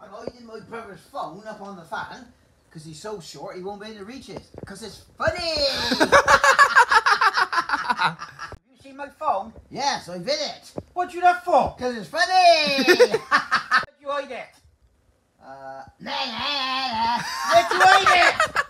I'm hiding my brother's phone up on the fan because he's so short he won't be able to reach it. Because it's funny! Have you seen my phone? Yes, I hid it. What'd you that for? Because it's funny! Where'd you hide it? Nah, nah, nah, nah. Where'd you hide it?